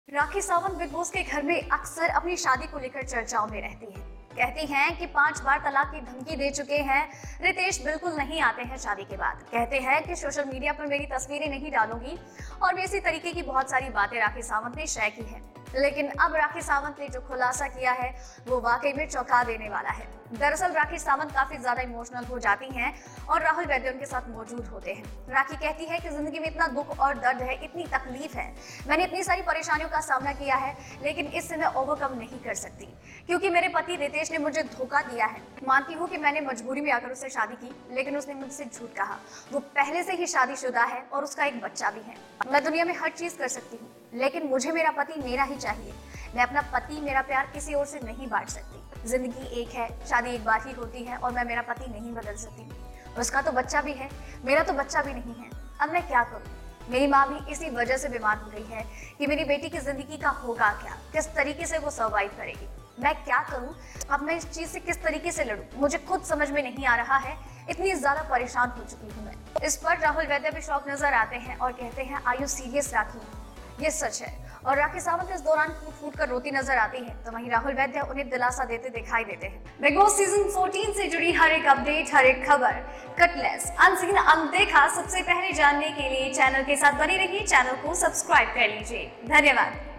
Rakhi Sawant big boss के घर में अक्सर अपनी शादी को लेकर चर्चाओं में रहती है। कहती हैं कि 5 बार तलाक की धमकी दे चुके हैं। रितेश बिल्कुल नहीं आते हैं शादी के बाद। कहते हैं कि सोशल मीडिया पर मेरी तस्वीरें नहीं डालूंगी और भी इसी तरीके की बहुत सारी बातें राखी सावंत ने शेयर की है। लेकिन अब राखी सावंत ने जो खुलासा किया है वो वाकई में चौंका देने वाला है। दरअसल राखी सावंत काफी ज्यादा इमोशनल हो जाती हैं और राहुल वैद्य उनके साथ मौजूद होते हैं। राखी कहती है कि जिंदगी में इतना दुख और दर्द है, इतनी तकलीफ है, मैंने इतनी सारी परेशानियों का सामना किया है, लेकिन इससे मैं ओवरकम नहीं कर सकती क्योंकि मेरे पति रितेश ने मुझे धोखा दिया है। मानती हूँ कि मैंने मजबूरी में आकर उससे शादी की, लेकिन उसने मुझसे झूठ कहा। वो पहले से ही शादीशुदा है और उसका एक बच्चा भी है। मैं दुनिया में हर चीज कर सकती हूँ, लेकिन मुझे मेरा पति मेरा ही चाहिए। मैं अपना पति, मेरा प्यार किसी और से नहीं बांट सकती। जिंदगी एक है, शादी एक बार ही होती है और मैं मेरा पति नहीं बदल सकती। उसका तो बच्चा भी है, मेरा तो बच्चा भी नहीं है। अब मैं क्या करूं? मेरी माँ भी इसी वजह से बीमार हो गई है कि मेरी बेटी की जिंदगी का होगा क्या, किस तरीके से वो सर्वाइव करेगी। मैं क्या करूं? अब मैं इस चीज से किस तरीके से लड़ूं? मुझे खुद समझ में नहीं आ रहा है। इतनी ज्यादा परेशान हो चुकी हूँ मैं। इस पर राहुल वैद्य भी शॉक नजर आते हैं और कहते हैं, आर यू सीरियस राखी? ये सच है। और राखी सावंत इस दौरान फूट फूट कर रोती नजर आती है, तो वहीं राहुल वैद्य उन्हें दिलासा देते दिखाई देते हैं। बिग बॉस सीजन 14 से जुड़ी हर एक अपडेट, हर एक खबर कटलेस, अनसीन, अनदेखा सबसे पहले जानने के लिए चैनल के साथ बने रहिए। चैनल को सब्सक्राइब कर लीजिए। धन्यवाद।